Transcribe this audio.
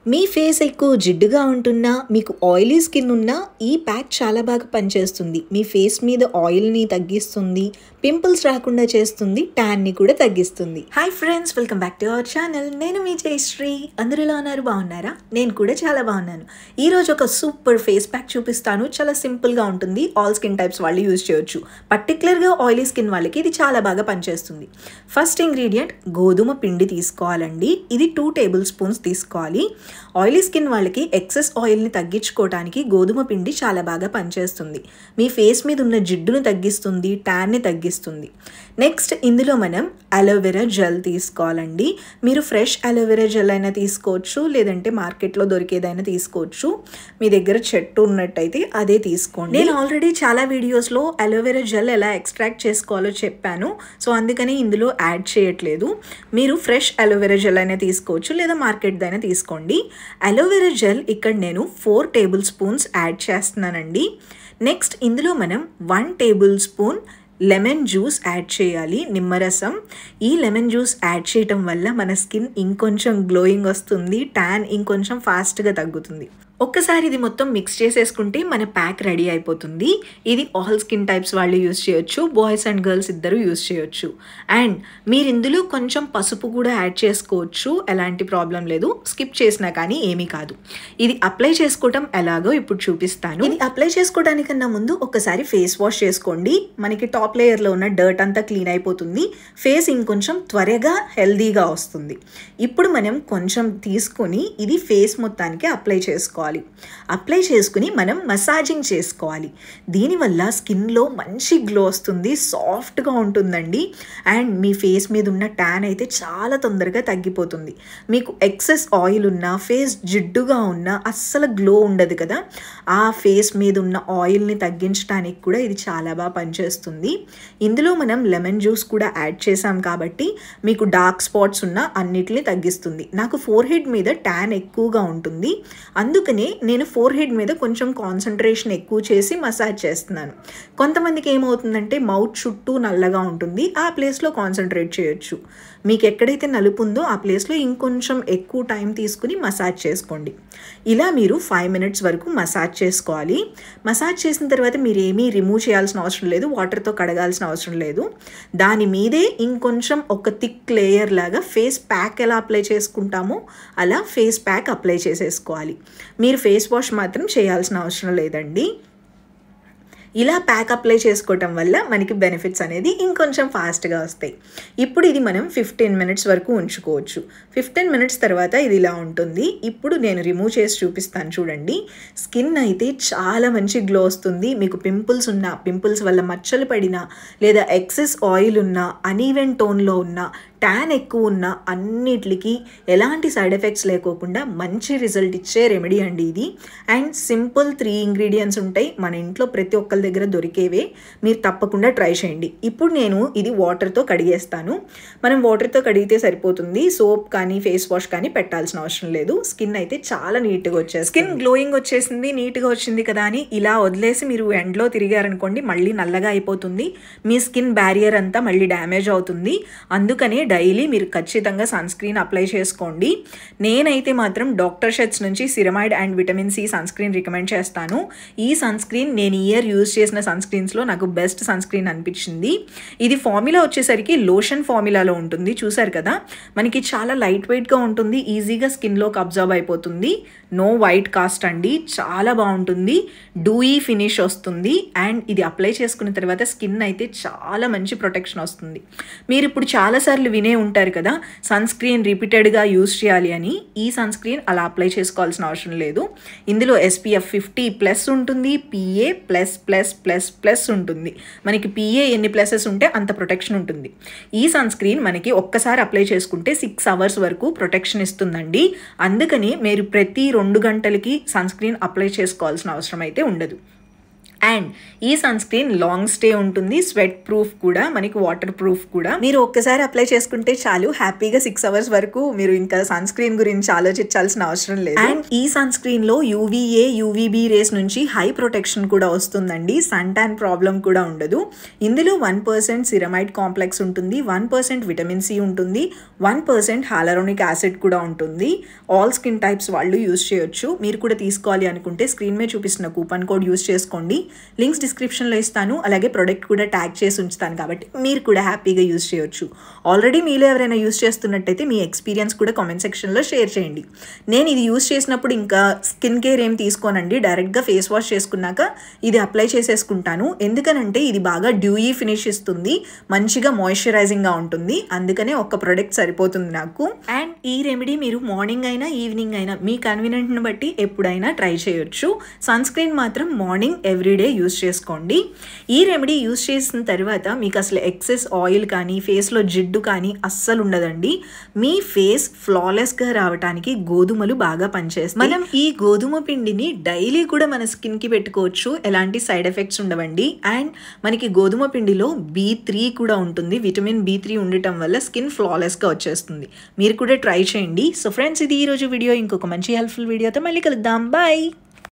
మీ face ఎక్కువ జిడ్డుగా ఉంటున్నా, మీకు ఆయిలీ స్కిన్ ఉన్నా ఈ ప్యాక్ చాలా బాగా పనిచేస్తుంది. మీ ఫేస్ మీద ఆయిల్ని తగ్గిస్తుంది, పింపుల్స్ రాకుండా చేస్తుంది, ట్యాన్ని కూడా తగ్గిస్తుంది. Hi friends, welcome back to our channel. నేను మీ జయశ్రీ. అందరూ ఎలా ఉన్నారు? బాగున్నారా? నేను కూడా చాలా బాగున్నాను. ఈరోజు ఒక సూపర్ ఫేస్ ప్యాక్ చూపిస్తాను. చాలా సింపుల్గా ఉంటుంది. ఆల్ స్కిన్ టైప్స్ వాళ్ళు యూజ్ చేయొచ్చు. పర్టికులర్గా ఆయిలీ స్కిన్ వాళ్ళకి ఇది చాలా బాగా పనిచేస్తుంది. ఫస్ట్ ఇంగ్రీడియంట్ గోధుమ పిండి తీసుకోవాలండి. ఇది 2 టేబుల్ స్పూన్స్ తీసుకోవాలి. ఆయిలీ స్కిన్ వాళ్ళకి ఎక్సెస్ ఆయిల్ని తగ్గించుకోవడానికి గోధుమ పిండి చాలా బాగా పనిచేస్తుంది. మీ ఫేస్ మీద ఉన్న జిడ్డును తగ్గిస్తుంది, ట్యాన్ని తగ్గిస్తుంది. నెక్స్ట్ ఇందులో మనం అలోవెరా జెల్ తీసుకోవాలండి. మీరు ఫ్రెష్ అలోవెరా జెల్ అయినా తీసుకోవచ్చు, లేదంటే మార్కెట్లో దొరికేదైనా తీసుకోవచ్చు. మీ దగ్గర చెట్టు ఉన్నట్టయితే అదే తీసుకోండి. నేను ఆల్రెడీ చాలా వీడియోస్లో అలోవెరా జెల్ ఎలా ఎక్స్ట్రాక్ట్ చేసుకోవాలో చెప్పాను. సో అందుకని ఇందులో యాడ్ చేయట్లేదు. మీరు ఫ్రెష్ అలోవెరా జెల్ అయినా తీసుకోవచ్చు, లేదా మార్కెట్దైనా తీసుకోండి. అలోవెరా జెల్ ఇక్కడ నేను 4 టేబుల్ స్పూన్స్ యాడ్ చేస్తున్నానండి. నెక్స్ట్ ఇందులో మనం 1 tablespoon lemon juice add చేయాలి, నిమ్మరసం. ఈ లెమన్ జ్యూస్ యాడ్ చేయటం వల్ల మన స్కిన్ ఇంకొంచెం గ్లోయింగ్ వస్తుంది, ట్యాన్ ఇంకొంచెం ఫాస్ట్గా తగ్గుతుంది. ఒక్కసారి ఇది మొత్తం మిక్స్ చేసేసుకుంటే మన ప్యాక్ రెడీ అయిపోతుంది. ఇది ఆల్ స్కిన్ టైప్స్ వాళ్ళు యూజ్ చేయొచ్చు, బాయ్స్ అండ్ గర్ల్స్ ఇద్దరు యూజ్ చేయొచ్చు. అండ్ మీరు ఇందులో కొంచెం పసుపు కూడా యాడ్ చేసుకోవచ్చు, ఎలాంటి ప్రాబ్లం లేదు. స్కిప్ చేసినా కానీ ఏమీ కాదు. ఇది అప్లై చేసుకోవటం ఎలాగో ఇప్పుడు చూపిస్తాను. ఇది అప్లై చేసుకోవడానికన్నా ముందు ఒకసారి ఫేస్ వాష్ చేసుకోండి. మనకి టాప్ లేయర్లో ఉన్న డర్ట్ అంతా క్లీన్ అయిపోతుంది. ఫేస్ ఇంకొంచెం త్వరగా హెల్దీగా వస్తుంది. ఇప్పుడు మనం కొంచెం తీసుకొని ఇది ఫేస్ మొత్తానికి అప్లై చేసుకోవాలి. అప్లై చేసుకుని మనం మసాజింగ్ చేసుకోవాలి. దీనివల్ల స్కిన్లో మంచి గ్లో వస్తుంది, సాఫ్ట్గా ఉంటుందండి. అండ్ మీ ఫేస్ మీద ఉన్న ట్యాన్ అయితే చాలా తొందరగా తగ్గిపోతుంది. మీకు ఎక్సెస్ ఆయిల్ ఉన్నా, ఫేస్ జిడ్డుగా ఉన్నా అస్సలు గ్లో ఉండదు కదా. ఆ ఫేస్ మీద ఉన్న ఆయిల్ని తగ్గించడానికి కూడా ఇది చాలా బాగా పనిచేస్తుంది. ఇందులో మనం లెమన్ జ్యూస్ కూడా యాడ్ చేసాం కాబట్టి మీకు డార్క్ స్పాట్స్ ఉన్న అన్నిటిని తగ్గిస్తుంది. నాకు ఫోర్ హెడ్ మీద ట్యాన్ ఎక్కువగా ఉంటుంది, అందుకని నేను ఫోర్ హెడ్ మీద కొంచెం కాన్సన్ట్రేషన్ ఎక్కువ చేసి మసాజ్ చేస్తున్నాను. కొంతమందికి ఏమవుతుందంటే మౌత్ చుట్టూ నల్లగా ఉంటుంది, ఆ ప్లేస్లో కాన్సన్ట్రేట్ చేయొచ్చు. మీకు ఎక్కడైతే నలుపు ఉందో ఆ ప్లేస్లో ఇంకొంచెం ఎక్కువ టైం తీసుకుని మసాజ్ చేసుకోండి. ఇలా మీరు 5 మినిట్స్ వరకు మసాజ్ చేసుకోవాలి. మసాజ్ చేసిన తర్వాత మీరు ఏమీ రిమూవ్ చేయాల్సిన అవసరం లేదు, వాటర్తో కడగాల్సిన అవసరం లేదు. దాని మీదే ఇంకొంచెం ఒక థిక్ లేయర్ లాగా ఫేస్ ప్యాక్ ఎలా అప్లై చేసుకుంటామో అలా ఫేస్ ప్యాక్ అప్లై చేసేసుకోవాలి. మీరు ఫేస్ వాష్ మాత్రం చేయాల్సిన అవసరం లేదండి. ఇలా ప్యాక్ అప్లై చేసుకోవటం వల్ల మనకి బెనిఫిట్స్ అనేది ఇంకొంచెం ఫాస్ట్గా వస్తాయి. ఇప్పుడు ఇది మనం 15 మినిట్స్ వరకు ఉంచుకోవచ్చు. 15 మినిట్స్ తర్వాత ఇది ఇలా ఉంటుంది. ఇప్పుడు నేను రిమూవ్ చేసి చూపిస్తాను చూడండి. స్కిన్ అయితే చాలా మంచి గ్లో వస్తుంది. మీకు పింపుల్స్ ఉన్నా, పింపుల్స్ వల్ల మచ్చలు పడినా, లేదా ఎక్సెస్ ఆయిల్ ఉన్నా, అనీవెన్ టోన్లో ఉన్నా, ట్యాన్ ఎక్కువ ఉన్న అన్నిటికి ఎలాంటి సైడ్ ఎఫెక్ట్స్ లేకోకుండా మంచి రిజల్ట్ ఇచ్చే రెమెడీ అండి ఇది. అండ్ సింపుల్ 3 ఇంగ్రీడియంట్స్ ఉంటాయి, మన ఇంట్లో ప్రతి ఒక్కరి దగ్గర దొరికేవే. మీరు తప్పకుండా ట్రై చేయండి. ఇప్పుడు నేను ఇది వాటర్తో కడిగేస్తాను. మనం వాటర్తో కడిగితే సరిపోతుంది, సోప్ కానీ ఫేస్ వాష్ కానీ పెట్టాల్సిన అవసరం లేదు. స్కిన్ అయితే చాలా నీట్గా వచ్చేస్తుంది. స్కిన్ గ్లోయింగ్ వచ్చేసింది, నీట్గా వచ్చింది కదా అని ఇలా వదిలేసి మీరు ఎండ్లో తిరిగారనుకోండి మళ్ళీ నల్లగా అయిపోతుంది. మీ స్కిన్ బ్యారియర్ అంతా మళ్ళీ డ్యామేజ్ అవుతుంది. అందుకనే డైలీ మీరు ఖచ్చితంగా సన్ స్క్రీన్ అప్లై చేసుకోండి. నేనైతే మాత్రం డాక్టర్ షెట్స్ నుంచి ceramide and vitamin C sunscreen recommend చేస్తాను. ఈ సన్ స్క్రీన్ నేను ఇయర్ యూజ్ చేసిన సన్ స్క్రీన్స్లో నాకు బెస్ట్ సన్ స్క్రీన్ అనిపించింది. ఇది ఫార్ములా వచ్చేసరికి లోషన్ ఫార్ములాలో ఉంటుంది, చూసారు కదా. మనకి చాలా లైట్ వెయిట్గా ఉంటుంది, ఈజీగా స్కిన్లోకి అబ్జర్వ్ అయిపోతుంది. నో వైట్ కాస్ట్ అండి, చాలా బాగుంటుంది. డూయీ ఫినిష్ వస్తుంది. అండ్ ఇది అప్లై చేసుకున్న తర్వాత స్కిన్ అయితే చాలా మంచి ప్రొటెక్షన్ వస్తుంది. మీరు ఇప్పుడు చాలాసార్లు వినే ఉంటారు కదా సన్ స్క్రీన్ రిపీటెడ్గా యూజ్ చేయాలి అని. ఈ సన్ స్క్రీన్ అలా అప్లై చేసుకోవాల్సిన అవసరం లేదు. ఇందులో SPF 50+ ఉంటుంది, PA++++ ఉంటుంది. మనకి PA ఎన్ని ప్లసెస్ ఉంటే అంత ప్రొటెక్షన్ ఉంటుంది. ఈ సన్ స్క్రీన్ మనకి ఒక్కసారి అప్లై చేసుకుంటే 6 అవర్స్ వరకు ప్రొటెక్షన్ ఇస్తుందండి. అందుకని మీరు ప్రతి 2 గంటలకి సన్ స్క్రీన్ అప్లై చేసుకోవాల్సిన అవసరం అయితే ఉండదు. అండ్ ఈ సన్ స్క్రీన్ లాంగ్ స్టే ఉంటుంది, స్వెట్ ప్రూఫ్ కూడా, మనకి వాటర్ ప్రూఫ్ కూడా. మీరు ఒక్కసారి అప్లై చేసుకుంటే చాలు, హ్యాపీగా 6 అవర్స్ వరకు మీరు ఇంకా సన్ స్క్రీన్ గురించి ఆలోచించాల్సిన అవసరం లేదు. అండ్ ఈ సన్ స్క్రీన్ లో UVA UVB రేస్ నుంచి హై ప్రొటెక్షన్ కూడా వస్తుందండి, సన్ టాన్ ప్రాబ్లం కూడా ఉండదు. ఇందులో 1% సిరమైడ్ కాంప్లెక్స్ ఉంటుంది, 1% విటమిన్ సి ఉంటుంది, 1% హాలరోనిక్ యాసిడ్ కూడా ఉంటుంది. ఆల్ స్కిన్ టైప్స్ వాళ్ళు యూజ్ చేయొచ్చు. మీరు కూడా తీసుకోవాలి అనుకుంటే స్క్రీన్ మీద చూపిస్తున్న కూపన్ కోడ్ యూజ్ చేసుకోండి. లింక్స్ డిస్క్రిప్షన్లో ఇస్తాను, అలాగే ప్రొడక్ట్ కూడా ట్యాగ్ చేసి ఉంచుతాను, కాబట్టి మీరు కూడా హ్యాపీగా యూజ్ చేయొచ్చు. ఆల్రెడీ మీలో ఎవరైనా యూజ్ చేస్తున్నట్టయితే మీ ఎక్స్పీరియన్స్ కూడా కామెంట్ సెక్షన్లో షేర్ చేయండి. నేను ఇది యూజ్ చేసినప్పుడు ఇంకా స్కిన్ కేర్ ఏం తీసుకోనండి, డైరెక్ట్గా ఫేస్ వాష్ చేసుకున్నాక ఇది అప్లై చేసేసుకుంటాను. ఎందుకనంటే ఇది బాగా డ్యూయీ ఫినిష్ ఇస్తుంది, మంచిగా మాయిశ్చరైజింగ్గా ఉంటుంది, అందుకనే ఒక్క ప్రొడక్ట్ సరిపోతుంది నాకు. అండ్ ఈ రెమెడీ మీరు మార్నింగ్ అయినా ఈవినింగ్ అయినా మీ కన్వీనియంట్ని బట్టి ఎప్పుడైనా ట్రై చేయొచ్చు. సన్ స్క్రీన్ మాత్రం మార్నింగ్ ఎవ్రీడే యూజ్ చేసుకోండి. ఈ రెమెడీ యూజ్ చేసిన తర్వాత మీకు అసలు ఎక్సెస్ ఆయిల్ కానీ ఫేస్లో జిడ్డు కానీ అస్సలు ఉండదండి. మీ ఫేస్ ఫ్లాలెస్గా రావడానికి గోధుమలు బాగా పనిచేస్తాయి. మనం ఈ గోధుమ పిండిని డైలీ కూడా మన స్కిన్కి పెట్టుకోవచ్చు, ఎలాంటి సైడ్ ఎఫెక్ట్స్ ఉండవండి. అండ్ మనకి గోధుమ పిండిలో B3 కూడా ఉంటుంది, విటమిన్ B3 ఉండటం వల్ల స్కిన్ ఫ్లాలెస్గా వచ్చేస్తుంది. మీరు కూడా ట్రై చేయండి. సో ఫ్రెండ్స్, ఇది ఈరోజు వీడియో. ఇంకొక మంచి హెల్ప్ఫుల్ వీడియోతో మళ్ళీ కలుద్దాం. బాయ్.